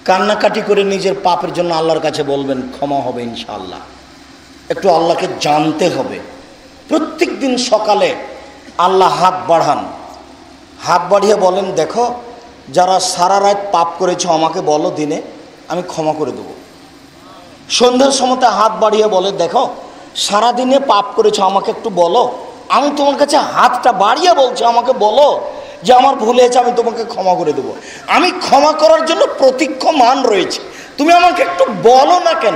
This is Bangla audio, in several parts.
কান্নাকাটি করে নিজের পাপের জন্য আল্লাহর কাছে বলবেন, ক্ষমা হবে ইনশাআল্লাহ। একটু আল্লাহকে জানতে হবে। প্রত্যেক দিন সকালে আল্লাহ হাত বাড়ান, হাত বাড়িয়ে বলেন, দেখো যারা সারা রাত পাপ করেছো আমাকে বলো, দিনে আমি ক্ষমা করে দেবো। সন্ধ্যার সময়তে হাত বাড়িয়ে বলে, দেখো সারাদিনে পাপ করেছো আমাকে একটু বলো, আমি তোমার কাছে হাতটা বাড়িয়ে বলছি, আমাকে বলো যে আমার ভুল হয়েছে, আমি তোমাকে ক্ষমা করে দেবো। আমি ক্ষমা করার জন্য প্রতীক্ষমান রয়েছে, তুমি আমাকে একটু বলো না কেন?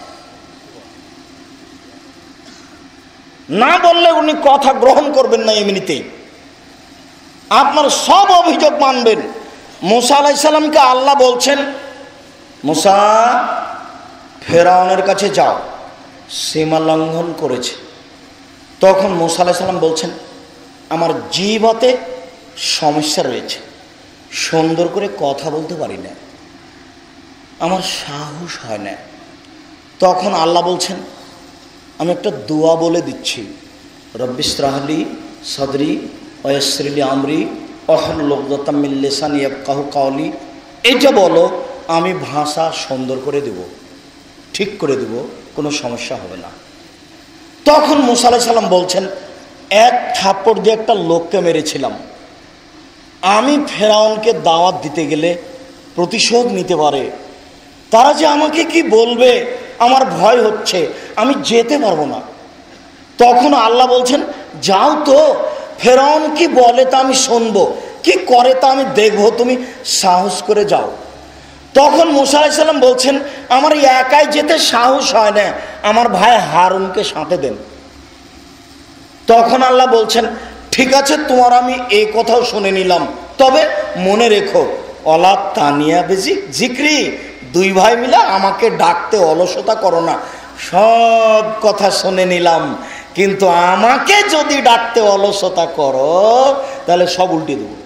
না বললে উনি কথা গ্রহণ করবেন না, এমনিতেই আপনার সব অভিযোগ মানবেন। মুসা আলাইহিস সালামকে আল্লাহ বলছেন, মুসা ফেরাউনের কাছে যাও, সীমা লঙ্ঘন করেছে। তখন মুসা আলাইহিস সালাম বলছেন, আমার জিহ্বাতে সমস্যা রয়েছে, সুন্দর করে কথা বলতে পারি না, আমার সাহস হয় না। তখন আল্লাহ বলছেন, আমি একটা দোয়া বলে দিচ্ছি, রব্বিশরাহ লি সাদরি ওয়া ইয়াসসির লি আমরি ওয়াহলুল উকদাতাম মিন লিসানি ইয়াফকাহু কাওলি। এটা বলো, আমি ভাষা সুন্দর করে দেব, ঠিক করে দেব, কোনো সমস্যা হবে না। তখন মুসা আলাইহিস সালাম বলছেন, এক থাপ্পড় দিয়ে একটা লোককে মেরেছিলাম, আমি ফেরাউনকে দাওয়াত দিতে গেলে প্রতিশোধ নিতে পারে, তারা যে আমাকে কি বলবে আমার ভয় হচ্ছে, আমি যেতে পারবো না। তখন আল্লাহ বলছেন, যাও তো, ফেরাউন কি বলে তা আমি শুনবো, কি করে তা আমি দেখবো, তুমি সাহস করে যাও। তখন মুসা আলাইহিস সালাম বলছেন, আমার একাই যেতে সাহস হয় না, আমার ভাই হারুনকে সাথে দেন। তখন আল্লাহ বলছেন, ঠিক আছে, তোমার আমি এই কথাও শুনে নিলাম, তবে মনে রেখো, অলা তানিয়া বেজি জিক্রি, দুই ভাই মিলে আমাকে ডাকতে অলসতা করো না। সব কথা শুনে নিলাম, কিন্তু আমাকে যদি ডাকতে অলসতা করো তাহলে সব উল্টে দেব।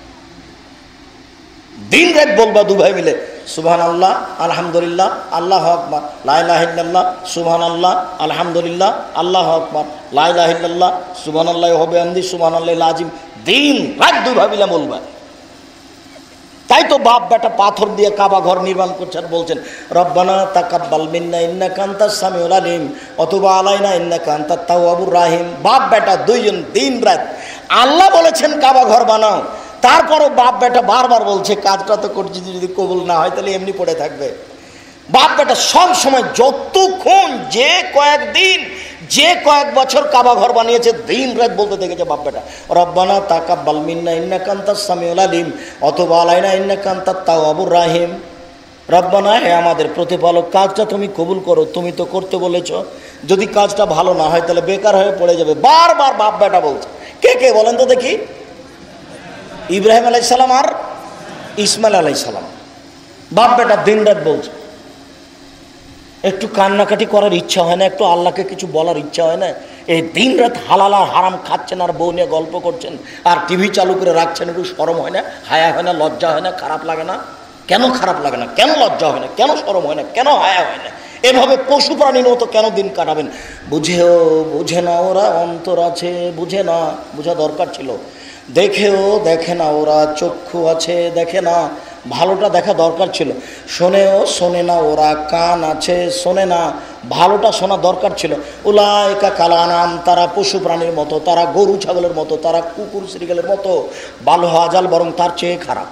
দিন রাত বলবা দু ভাই মিলে, সুবহানাল্লাহ আলহামদুলিল্লাহ আল্লাহু আকবার লা ইলাহা ইল্লাল্লাহ, সুবহানাল্লাহ আলহামদুলিল্লাহ আল্লাহু আকবার লা ইলাহা ইল্লাল্লাহ, সুবহানাল্লাহি ওয়া বিহামদি সুবহানাল্লাহিল আযীম। দিন রাত দুই ভাই মিলে বলবা। তাই তো বাপ বেটা পাথর দিয়ে কাবা ঘর নির্মাণ করছে আর বলছেন, রব্বানা তাকাব্বাল মিন্না ইন্নাকা আনতাস সামিউল আলিম ওয়া তুব আলাইনা ইন্নাকা আনতাত তাওয়াবুর রাহিম। বাপ বেটা দুইজন দিন রাত, আল্লাহ বলেছেন কাবা ঘর বানাও, তারপরও বাপ বেটা বারবার বলছে কাজটা তো করছি, যদি কবুল না হয় তাহলে এমনি পড়ে থাকবে। বাপ বেটা সব সময় যতক্ষণ যে কয়েকদিন যে কয়েক বছর কাবা ঘর বানিয়েছে দিন রাত বলতে দেখেছে বাপ বেটা, রব্বানা তাকাব্বাল মিন্না ইন্নাকা আনতাস সামিউল আলিম ওয়া তুব আলাইনা ইন্নাকা আনতাত তাওয়াবুর রাহিম। রব্বানা, হে আমাদের প্রতিপালক, কাজটা তুমি কবুল করো, তুমি তো করতে বলেছো, যদি কাজটা ভালো না হয় তাহলে বেকার হয়ে পড়ে যাবে। বারবার বাপ বেটা বলছে। কে কে বলেন তো দেখি? ইব্রাহিম আলাইহিস সালাম আর ইসমাইল আলাইহিস সালাম, বাপ বেটা দিন রাত বলছে। একটু কান্নাকাটি করার ইচ্ছা হয় না? একটু আল্লাহকে কিছু বলার ইচ্ছা হয় না? এই দিন রাত হালাল আর হারাম খাচ্ছেন আর বউ নিয়ে গল্প করছেন আর টিভি চালু করে রাখছেন, একটু শরম হয় না? হায়া হয় না? লজ্জা হয় না? খারাপ লাগে না? কেন খারাপ লাগে না? কেন লজ্জা হয় না? কেন শরম হয় না? কেন হায়া হয় না? এভাবে পশু প্রাণীর মতো কেন দিন কাটাবেন? বুঝেও বুঝে না ওরা, অন্তর আছে বুঝে না, বোঝা দরকার ছিল। দেখেও দেখে না ওরা, চক্ষু আছে দেখে না, ভালোটা দেখা দরকার ছিল। শোনেও শোনে না ওরা, কান আছে শোনে না, ভালোটা শোনা দরকার ছিল। উলাইকা কালানাম, তারা পশু প্রাণীর মতো, তারা গরু ছাগলের মতো, তারা কুকুর শ্রীগালের মতো, বালু হাজাল, বরং তার চেয়ে খারাপ।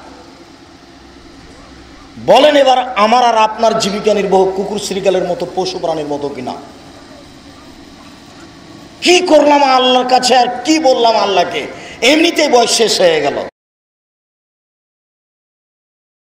বলেন এবার আমার আর আপনার জীবিকা নির্বাহ কুকুর শ্রীগালের মতো, পশু প্রাণীর মতো কিনা? কি করলাম আল্লাহর কাছে আর কি বললাম আল্লাহকে? এমনিতেই বয়স শেষ হয়ে গেল।